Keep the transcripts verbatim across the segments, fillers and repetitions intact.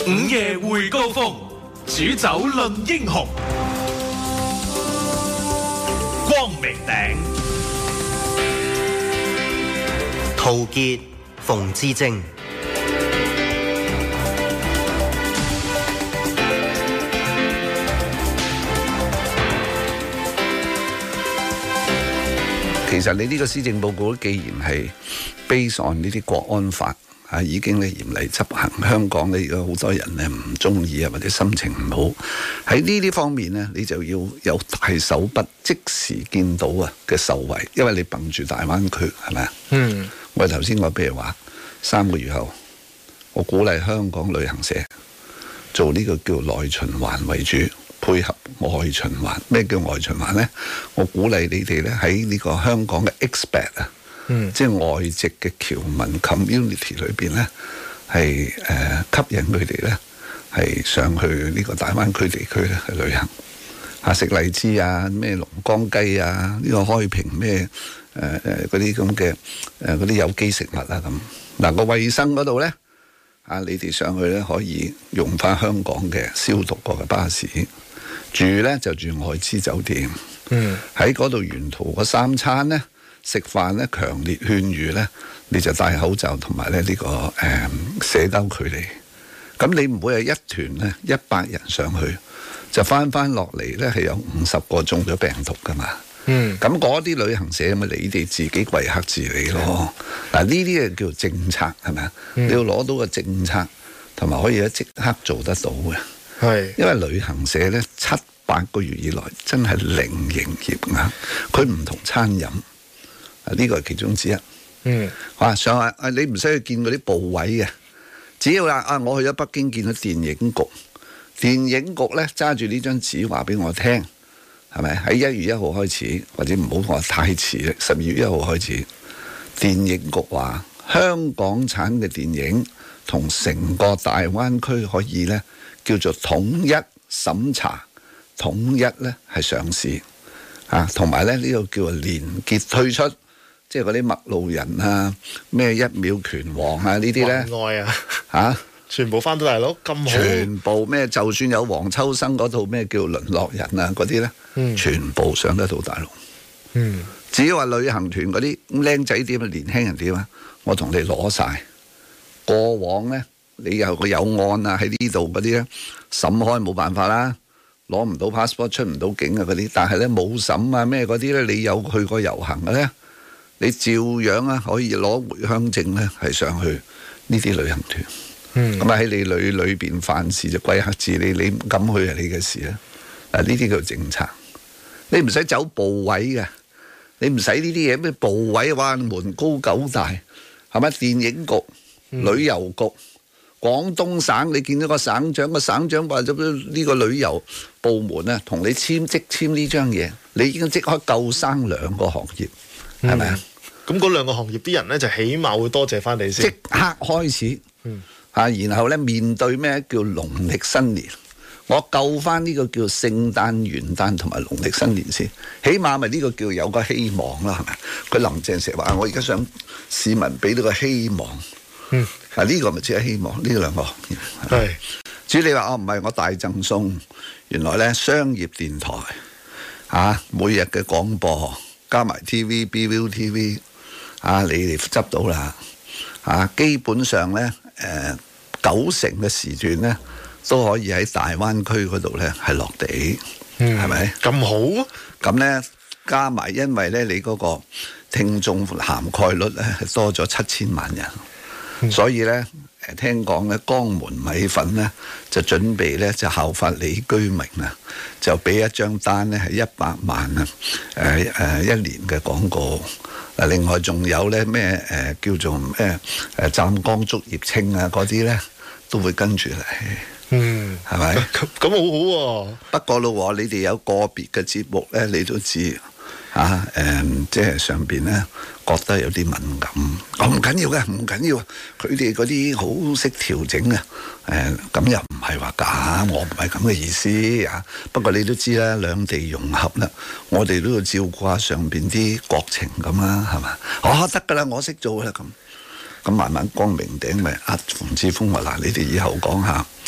午夜會高峰，煮酒論英雄。光明頂， 陶傑、馮智政。 其實你呢個施政報告既然係 base on 呢啲國安法啊，已經咧嚴厲執行，香港咧而家好多人咧唔中意啊，或者心情唔好，喺呢啲方面咧，你就要有大手筆即時見到啊嘅受惠，因為你憑住大灣區係咪啊？嗯，我頭先我譬如話三個月後，我鼓勵香港旅行社做呢個叫內循環為主。配合外循環，咩叫外循環呢？我鼓勵你哋咧喺呢個香港嘅 expat 啊、嗯，即係外籍嘅僑民 community 裏邊咧，係誒、呃、吸引佢哋咧係上去呢個大灣區地區咧去旅行，啊食荔枝啊，咩龍江雞啊，呢、這個開平咩誒誒嗰啲咁嘅誒嗰啲有機食物啊咁。嗱個衞生嗰度咧，啊你哋上去咧可以用翻香港嘅消毒過嘅巴士。住咧就住外資酒店，喺嗰度沿途嗰三餐咧食飯咧，強烈勸喻咧，你就戴口罩同埋咧呢個誒、嗯、社交距離。咁你唔會係一團咧一百人上去，就翻翻落嚟咧係有五十個中咗病毒噶嘛。咁嗰啲旅行社咪你哋自己貴客自理咯。嗱呢啲係叫政策係咪啊？你要攞到個政策，同埋可以即刻做得到嘅。係，因為旅行社咧七八個月以來真係零營業額，佢唔同餐飲，啊呢個係其中之一。嗯，哇上下啊你唔使去見嗰啲部位嘅，只要啦啊我去咗北京見到電影局，電影局咧揸住呢張紙話俾我聽，係咪喺一月一號開始，或者唔好話太遲啦，十二月一號開始，電影局話香港產嘅電影同成個大灣區可以咧。叫做統一審查，統一咧係上市啊，同埋咧呢、這個叫做連結推出，即係嗰啲麥路人啊，咩一秒拳王啊呢啲咧，愛啊嚇、啊，全部翻到大陸咁好，全部咩就算有黃秋生嗰套咩叫淪落人啊嗰啲咧，嗯、全部上得到大陸。嗯，至於話旅行團嗰啲僆仔點啊，年輕人點啊，我同你攞晒過往咧。你有個有案啊喺呢度嗰啲咧審開冇辦法啦，攞唔到 passport 出唔到境啊嗰啲，但係咧冇審啊咩嗰啲咧，你有去過遊行嘅咧，你照樣啊可以攞回鄉證咧係上去呢啲旅行團。嗯，咁啊喺你裏裏邊犯事就貴客自理，你唔敢去係你嘅事啊。嗱呢啲叫政策，你唔使走部位嘅，你唔使呢啲嘢咩部位哇門高九大係咪？電影局、嗯、旅遊局。廣東省，你見到個省長，個省長話咗呢個旅遊部門啊，同你簽即簽呢張嘢，你已經即刻救生兩個行業，係咪啊？咁嗰兩個行業啲人咧，就起碼會多謝翻你先。即刻開始，嗯，啊，然後咧面對咩叫農曆新年，我救翻呢個叫聖誕、元旦同埋農曆新年先，起碼咪呢個叫有個希望啦，係咪？佢林鄭成日話，我而家想市民俾到個希望。嗯，啊呢個咪只係希望呢兩個行業。係，至於你話哦唔係我大贈送，原來咧商業電台啊每日嘅廣播加埋 T V B V T V 啊你哋執到啦啊基本上咧誒、呃、九成嘅時段咧都可以喺大灣區嗰度咧係落地，係咪咁好？咁咧加埋因為咧你嗰個聽眾涵蓋率咧係多咗七千萬人。所以咧，誒聽講咧，江門米粉咧就準備咧就效法李居明啊，就俾一張單咧係一百萬啊，誒誒一年嘅廣告。嗱，另外仲有咧咩誒叫做咩誒湛江竹葉青啊嗰啲咧都會跟住嚟。嗯，係咪？咁咁好好喎。不過咯，你哋有個別嘅節目咧，你都知。啊誒、嗯，即係上邊咧覺得有啲敏感，我唔緊要嘅，唔緊要。佢哋嗰啲好識調整啊，誒咁又唔係話假，我唔係咁嘅意思啊。不過你都知啦，兩地融合啦，我哋都要照顧下上邊啲國情咁啦，係嘛？哦，得㗎啦，我識做啦咁。咁慢慢光明頂咪阿馮志峰話嗱，你哋以後講下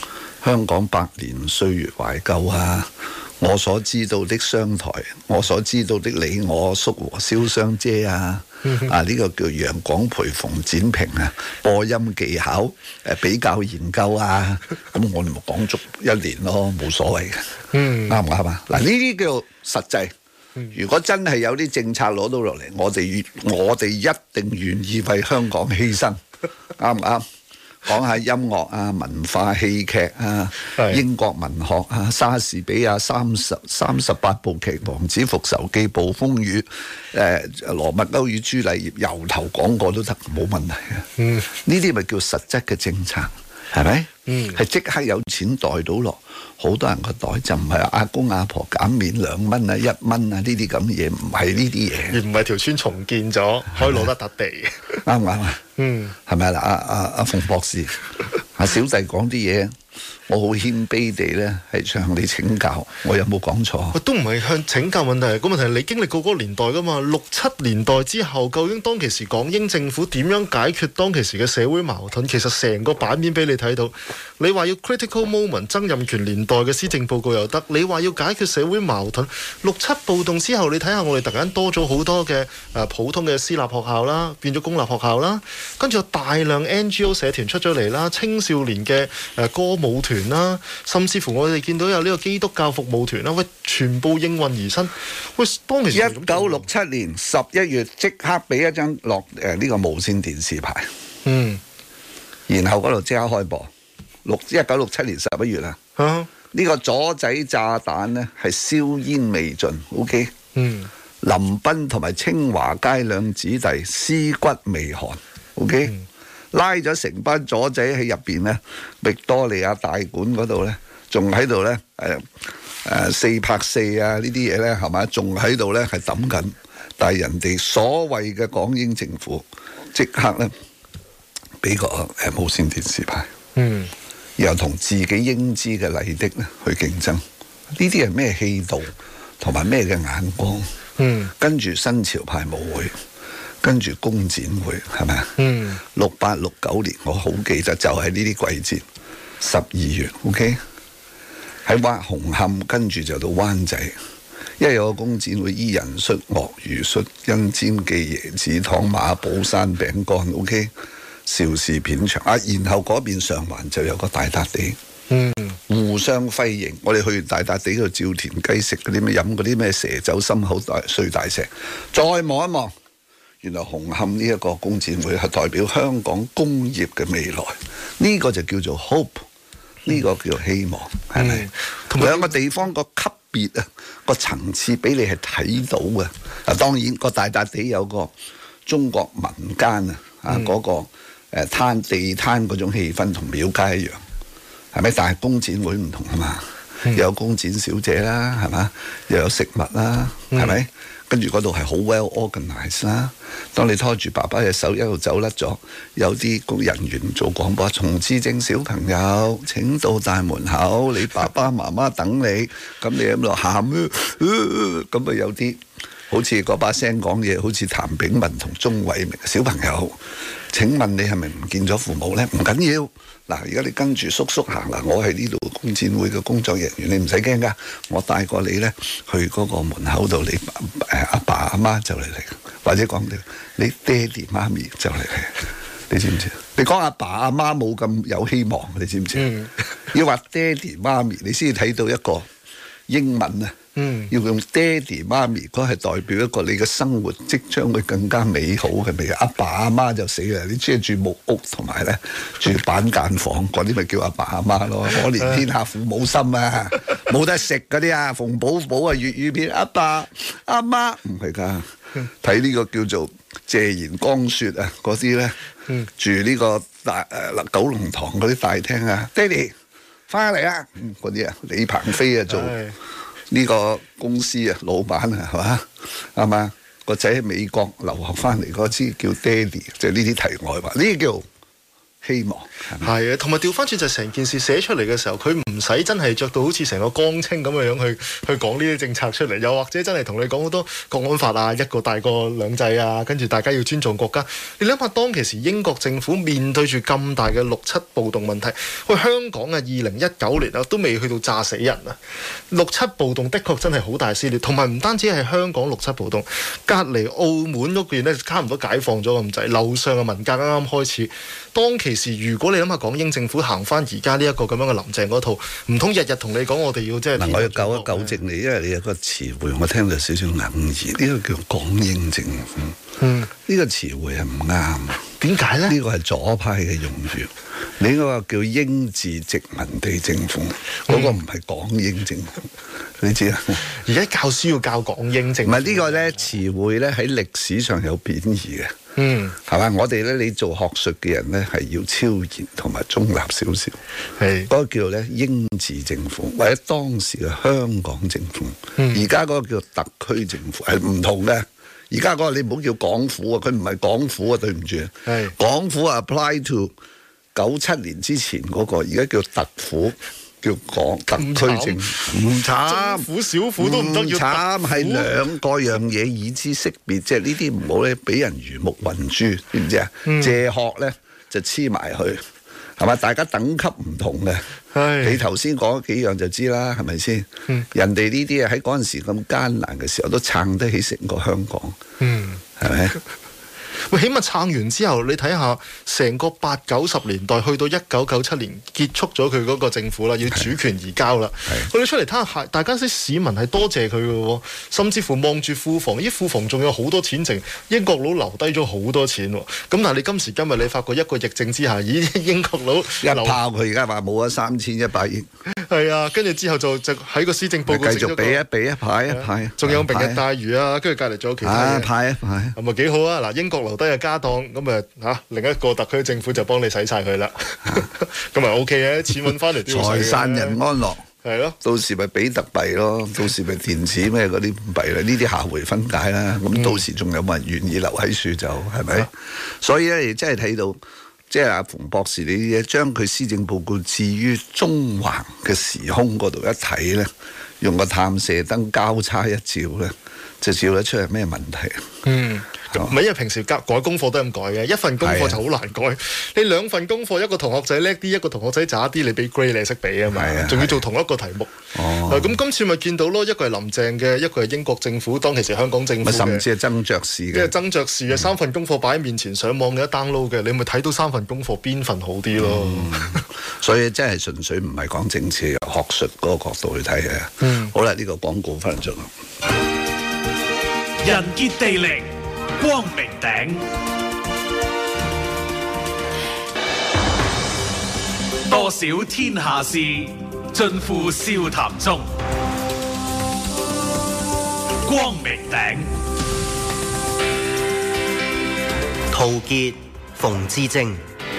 香港百年歲月懷舊啊，我所知道的商台，我所知道的你我叔和蕭雙姐啊，啊呢、這個叫楊廣培馮展平啊，播音技巧誒比較研究啊，咁我哋咪講足一年咯，冇所謂嘅，啱唔啱啊？嗱呢啲叫實際。如果真係有啲政策攞到落嚟，我哋我哋一定願意為香港犧牲，啱唔啱？講下音樂啊、文化戲劇啊、英國文學啊、莎士比亞三十三十八部劇、王子復仇記、暴風雨、誒、呃、羅密歐與朱麗葉，由頭講過都得，冇問題嘅。嗯，呢啲咪叫實質嘅政策，係咪？嗯，係即刻有錢袋到落，好多人個袋就唔係阿公阿婆減免兩蚊啊、一蚊啊呢啲咁嘅嘢，唔係呢啲嘢， 而唔係條村重建咗可以攞得笪地， 啱唔啱啊？嗯，係咪啊？阿阿阿馮博士，阿小弟講啲嘢，我好謙卑地咧係向你請教，我有冇講錯？ 都唔係向請教問題，個問題係你經歷過嗰個年代噶嘛？六七年代之後，究竟當其時港英政府點樣解決當其時嘅社會矛盾？其實成個版面俾你睇到。你話要 critical moment 曾蔭權年代嘅施政報告又得，你話要解決社會矛盾，六七暴動之後，你睇下我哋突然間多咗好多嘅誒、呃、普通嘅私立學校啦，變咗公立學校啦，跟住有大量 N G O 社團出咗嚟啦，青少年嘅誒、呃、歌舞團啦，甚至乎我哋見到有呢個基督教服務團啦，喂，全部應運而生。喂，當其時一九六七年十一月即刻俾一張落誒呢個無線電視牌，嗯，然後嗰度即刻開播。六一九六七年十一月啦，呢、啊、個左仔炸彈呢係硝煙未盡 ，OK， 嗯，林彬同埋清華街兩子弟屍骨未寒 ，OK，、嗯、拉咗成班左仔喺入邊呢，域多利亞大館嗰度呢，仲喺度呢，誒、呃、誒四拍四啊呢啲嘢呢，係咪？仲喺度呢，係抌緊，但係人哋所謂嘅港英政府即刻呢，俾個誒無線電視牌，嗯。又同自己英資嘅麗的咧去競爭，呢啲係咩氣度同埋咩嘅眼光？嗯，跟住新潮派舞會，跟住工展會，係咪啊？嗯，六八六九年我好記得，就係呢啲季節，十二月 ，OK， 喺灣紅磡，跟住就到灣仔，因為有個工展會，伊人恤、鱷魚恤、因煎記椰子糖、馬寶山餅乾 ，OK。邵氏片場啊，然後嗰邊上環就有個大笪地，嗯，互相輝映。我哋去大笪地嗰度照田雞食嗰啲咩，飲嗰啲咩蛇酒心口大碎大石，再望一望，原來紅磡呢一個工展會係代表香港工業嘅未來，呢、這個就叫做 hope， 呢個叫做希望，係咪？同埋兩個地方個級別啊，個層次俾你係睇到嘅。啊，當然個大笪地有個中國民間啊，啊嗰、那個。誒攤地攤嗰種氣氛同廟街一樣，係咪？但係工展會唔同啊嘛，嗯、又有工展小姐啦，係嘛？又有食物啦，係咪、嗯？跟住嗰度係好 well organised 啦。當你拖住爸爸嘅手一路走甩咗，有啲人員做廣播，從智正小朋友請到大門口，你爸爸媽媽等你，咁你喺度喊，咁、呃、啊有啲好似嗰把聲講嘢，好似譚炳文同鐘偉明小朋友。請問你係咪唔見咗父母呢？唔緊要，嗱，而家你跟住叔叔行啦，我係呢度工展會嘅工作人員，你唔使驚噶，我帶過你呢去嗰個門口度，你誒阿爸阿媽就嚟嚟，或者講你你爹哋媽咪就嚟嚟，你知唔知？你講阿爸阿媽冇咁有希望，你知唔知？嗯、要話爹哋媽咪，你先至睇到一個英文啊！嗯，要用爹哋媽咪，嗰係代表一個你嘅生活即將會更加美好嘅味。阿爸阿媽就死啦，你即係住木屋同埋咧住板間房嗰啲，咪叫阿爸阿媽咯。可憐天下父母心啊，冇得食嗰啲啊，馮寶寶啊粵語片，阿爸阿媽唔係噶，睇呢個叫做謝賢江雪啊嗰啲咧，住呢個大誒、呃、九龍塘嗰啲大廳啊，爹哋翻嚟啊，嗰啲啊李鵬飛啊做。呢個公司啊，老闆啊，係嘛？係嘛？個仔喺美國留學翻嚟嗰支叫爹哋，就係呢啲題外話。呢啲叫希望。 係啊，同埋調翻轉就係成件事寫出嚟嘅時候，佢唔使真係着到好似成個江青咁嘅樣去去講呢啲政策出嚟，又或者真係同你講好多國安法啊，一個大過兩制啊，跟住大家要尊重國家。你諗下，當其時英國政府面對住咁大嘅六七暴動問題，喂，香港啊，二零一九年啊都未去到炸死人啊，六七暴動的確真係好大撕裂，同埋唔單止係香港六七暴動，隔離澳門嗰邊咧差唔多解放咗咁滯，樓上嘅文革啱啱開始。當其時，如果你諗下港英政府行翻而家呢一個咁樣嘅林鄭嗰套，唔通日日同你講我哋要即係嗱，我要糾一糾正你，因為你有個詞彙我聽到少少哽耳，呢、這個叫港英政府，嗯，呢個詞彙係唔啱。 點解咧？ 呢個係左派嘅用語，你嗰個叫英治殖民地政府，嗰、嗯、個唔係港英政府，你知啦。 而家教書要教港英政府， 唔係呢個咧詞彙咧喺歷史上有貶義嘅。 嗯， 係嘛？我哋咧，你做學術嘅人咧，係要超然同埋中立少少。 係嗰個叫咧英治政府，或者當時嘅香港政府。而家嗰個叫特區政府係唔同嘅。而家嗰個你唔好叫港府啊，佢唔係港府啊，對唔住。 係港府 apply to 九七年之前嗰個，而家叫特府。叫港特區政府唔慘， 政府小府都唔得，要慘係兩個樣嘢以知識別，即係呢啲唔好咧，俾人魚目混珠，知唔知啊？嗯、借殼咧就黐埋去，係嘛？大家等級唔同嘅，你頭先講幾樣就知啦，係咪先？嗯、人哋呢啲啊喺嗰陣時咁艱難嘅時候都撐得起成個香港，嗯，係咪？ 喂，起碼撐完之後，你睇下成個八九十年代去到一九九七年結束咗佢嗰個政府啦，要主權移交啦。佢哋出嚟睇下，大家啲市民係多謝佢嘅喎，甚至乎望住庫房，咦，庫房仲有好多錢剩，英國佬留低咗好多錢喎。咁但係你今時今日你發覺一個疫症之下，咦，英國佬一炮佢而家話冇咗三千一百億。 係啊，跟住之後就就喺個施政報告繼續俾一俾一派一派， 仲有明日大嶼啊，跟住隔離仲有其他嘢派一派， 係咪幾好啊？嗱，英國留低嘅家當，咁啊嚇另一個特區政府就幫你使晒佢啦，咁咪 O K 嘅，錢揾翻嚟都要財散人安樂， 係咯， 到時咪比特幣咯，到時咪電子咩嗰啲幣啦，呢啲下回分解啦。咁到時仲有冇人願意留喺樹就係咪？所以咧，真係睇到。即係阿馮博士，你嘢將佢施政報告置於中環嘅時空嗰度一睇咧，用個探射燈交叉一照咧，就照得出係咩問題？嗯， 唔係因為平時改功課都係咁改嘅，一份功課就好難改。啊、你兩份功課，一個同學仔叻啲，一個同學仔渣啲，你俾 grade 你識俾啊嘛，仲要做同一個題目。哦，咁今次咪見到咯，一個係林鄭嘅，一個係英國政府，當其時香港政府嘅， 甚至係曾爵士嘅， 即係曾爵士嘅三份功課擺喺面前，上網嘅一 download 嘅，你咪睇到三份功課邊份好啲咯。嗯、 所以真係純粹唔係講政治，由學術嗰個角度去睇嘅。嗯，好啦，呢、呢個廣告分咗。 人傑地靈，光明頂，多少天下事，盡付笑談中。光明頂， 陶傑、馮智政。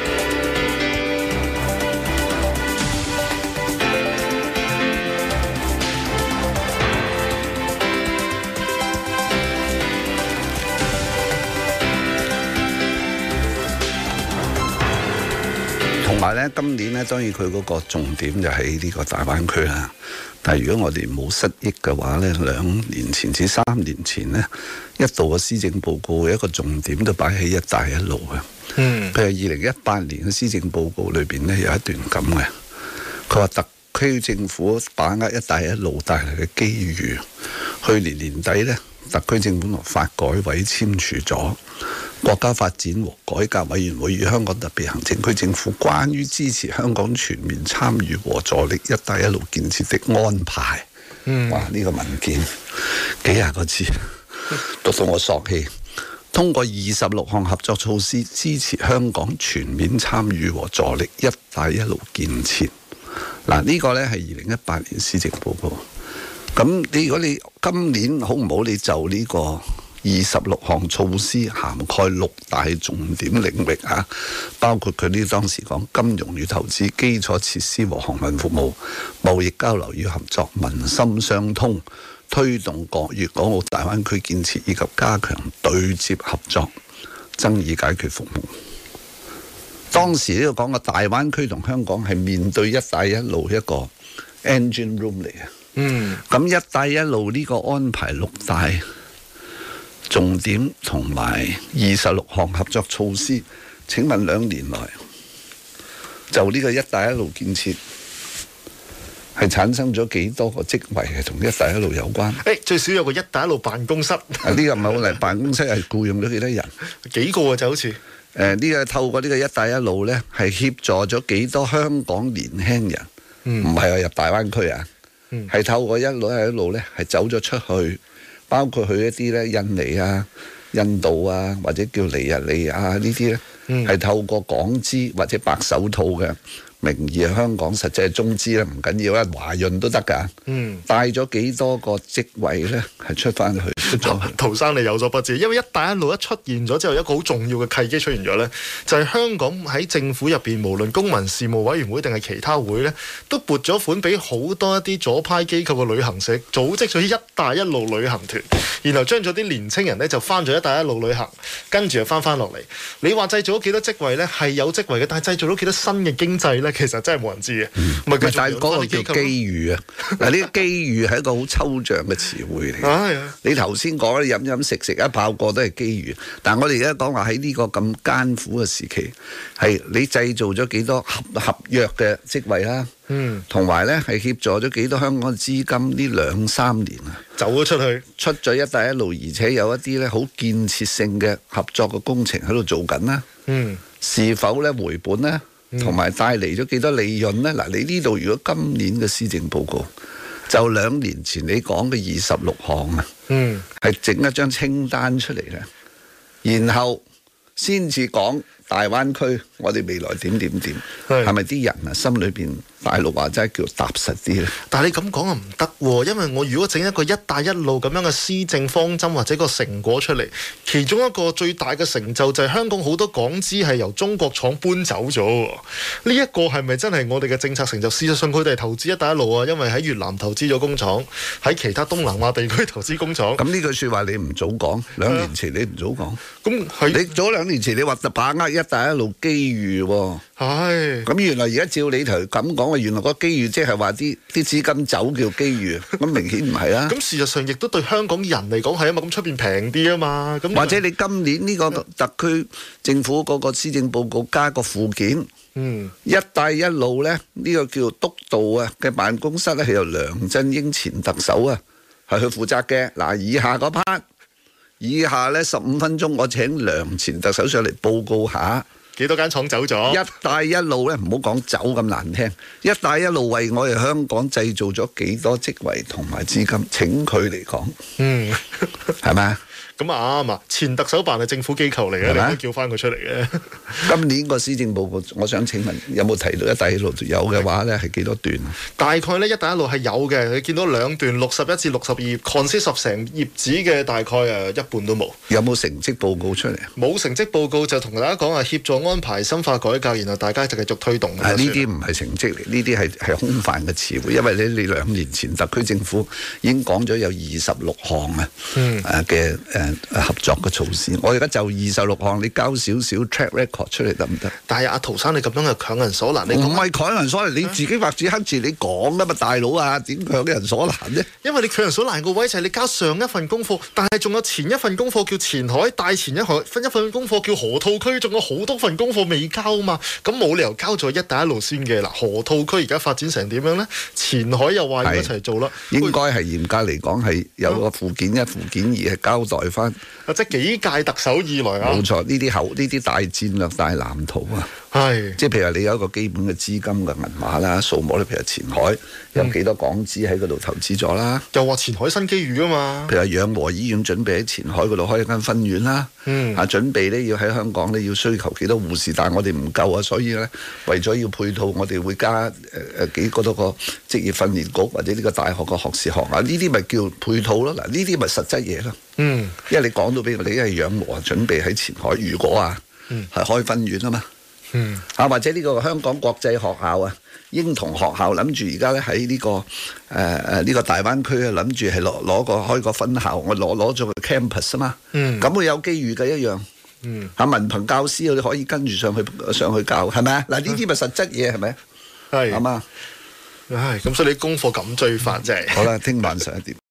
同埋咧，今年咧當然佢嗰個重點就喺呢個大灣區啦。但係如果我哋冇失憶嘅話咧，兩年前至三年前咧，一度嘅施政報告一個重點都擺喺一帶一路嘅。嗯，譬如二零一八年嘅施政報告裏邊咧有一段咁嘅，佢話特區政府把握一帶一路帶嚟嘅機遇。去年年底咧，特區政府同發改委簽署咗國家發展和改革委員會與香港特別行政區政府關於支持香港全面參與和助力一帶一路建設的安排。嗯，哇！呢、這個文件幾廿個字，讀到我索氣。通過二十六項合作措施，支持香港全面參與和助力一帶一路建設。嗱，呢個呢係二零一八年施政報告。咁你如果你今年好唔好？你就呢個二十六項措施涵蓋六大重點領域啊，包括佢呢當時講金融與投資、基礎設施和航運服務、貿易交流與合作、民心相通、推動國粵港澳大灣區建設以及加強對接合作、爭議解決服務。 當時呢個講嘅大灣區同香港係面對一帶一路一個 engine room 嚟嘅。 嗯， 咁一帶一路呢個安排六大重點同埋二十六項合作措施，請問兩年來就呢個一帶一路建設係產生咗幾多個職位係同一帶一路有關？ 誒，最少有個一帶一路辦公室。 啊，呢個唔係好嚟，辦公室係僱用咗幾多人？ 幾個啊，就好似誒呢個透過呢個一帶一路呢，係協助咗幾多香港年輕人？唔係話入大灣區啊，係、嗯、透過一路一路呢，係走咗出去，包括去一啲呢印尼啊、印度啊，或者叫尼日利亞呢啲呢，係、嗯、透過港資或者白手套嘅名義係香港，實際係中資咧，唔緊要啦，華潤都得㗎。嗯，帶咗幾多個職位咧，係出翻去出咗。 陶生你有所不知，因為一帶一路一出現咗之後，一個好重要嘅契機出現咗咧，就係、是、香港喺政府入邊，無論公民事務委員會定係其他會咧，都撥咗款俾好多一啲左派機構嘅旅行社組織咗一帶一路旅行團，然後將咗啲年青人咧就翻咗一帶一路旅行，跟住又翻翻落嚟。你話製造咗幾多職位咧？係有職位嘅，但係製造咗幾多新嘅經濟咧？其實真係冇人知嘅，唔係、嗯、但係嗰個叫機遇啊！嗱，呢個機遇係一個好抽象嘅詞彙嚟嘅。啊、你頭先講咧，飲飲食食一炮過都係機遇，但係我哋而家講話喺呢個咁艱苦嘅時期，係你製造咗幾多合合約嘅職位啦？嗯，同埋咧係協助咗幾多香港嘅資金呢兩三年啊， 走咗出去， 出咗一帶一路，而且有一啲咧好建設性嘅合作嘅工程喺度做緊啦。嗯，是否咧回本咧？同埋帶嚟咗幾多利潤呢？嗱，你呢度如果今年嘅施政報告就兩年前你講嘅二十六項啊，嗯，係整一張清單出嚟咧，然後先至講大灣區，我哋未來點點點，係咪啲人啊心裏邊大陸話真係叫踏實啲咧？ 但係你咁講啊唔得喎，因為我如果整一個一帶一路咁樣嘅施政方針或者個成果出嚟，其中一個最大嘅成就就係香港好多港資係由中國廠搬走咗。呢一個係咪真係我哋嘅政策成就？事實上佢哋係投資一帶一路啊，因為喺越南投資咗工廠，喺其他東南亞地區投資工廠。 咁呢句説話你唔早講，兩年前你唔早講。咁係、啊、 你早兩年前你話把握一帶一路機遇喎。係。咁原來而家照你頭咁講，原來個機遇即係話啲啲資金走叫機遇，咁明顯唔係啦。咁事實上亦都對香港人嚟講係啊嘛，咁出邊平啲啊嘛。咁或者你今年呢個特區政府嗰個施政報告加個附件，嗯，一帶一路咧呢、呢個叫督導啊嘅辦公室咧係由梁振英前特首啊係去負責嘅。嗱，以下嗰 part， 以下咧十五分鐘，我請梁前特首上嚟報告下。 幾多間廠走咗？ 一帶一路咧，唔好講走咁難聽。一帶一路為我哋香港製造咗幾多職位同埋資金？請佢嚟講，嗯，係咪？ 咁啊啱啊！前特首辦係政府機構嚟嘅，你可以叫翻佢出嚟嘅。 今年個施政報告，我想請問有冇提到一帶一路？有嘅話咧，係幾多段？ 大概咧，一帶一路係有嘅。你見到兩段六十一至六十二頁 consist of 成頁紙嘅，大概誒一半都冇。有冇成績報告出嚟？ 冇成績報告就同大家講啊，協助安排深化改革，然後大家就繼續推動。 呢啲唔係成績嚟，呢啲係係空泛嘅詞彙。因為你你兩年前特區政府已經講咗有二十六項啊，誒嘅誒。合作嘅措施，我而家就二十六項，你交少少 track record 出嚟得唔得？ 但係阿陶生，你咁樣係強人所難，你唔係強人所難，你自己白紙黑字你講噶嘛，大佬啊，點強人所難啫？ 因為你強人所難個位就係你交上一份功課，但係仲有前一份功課叫前海，大前一海分一份功課叫河套區，仲有好多份功課未交啊嘛，咁冇理由交咗一帶一路先嘅。嗱，河套區而家發展成點樣呢？前海又話要一齊做啦， 應該係嚴格嚟講係有個附件一、附件二係交代翻。 即係幾屆特首以來啊， 冇錯，呢啲後呢啲大戰略、大藍圖啊，係即係譬如你有一個基本嘅資金嘅銀碼啦、數目咧，譬如前海有幾多港資喺嗰度投資咗啦， 又話前海新機遇啊嘛， 譬如養和醫院準備喺前海嗰度開一間分院啦，嗯，啊準備咧要喺香港咧要需求幾多護士，但係我哋唔夠啊，所以咧為咗要配套，我哋會加誒誒、呃、幾個多個職業訓練局或者呢個大學嘅學士學啊，呢啲咪叫配套咯，嗱呢啲咪實質嘢咯。嗯，因為你講到俾我哋，因為養和準備喺前海，如果啊，係、嗯、開分院啊嘛，嗯，啊或者呢個香港國際學校啊，英童學校諗住而家咧喺呢個誒誒呢個大灣區啊，諗住係攞攞個開個分校，我攞攞咗個 campus 啊嘛，嗯，咁會有機遇嘅一樣。 嗯， 嚇文憑教師你可以跟住上去上去教，係咪啊？嗱，呢啲咪實質嘢係咪？ 係啱啊！ 唉，咁所以你功課咁追法真係。 好啦，聽晚十一點。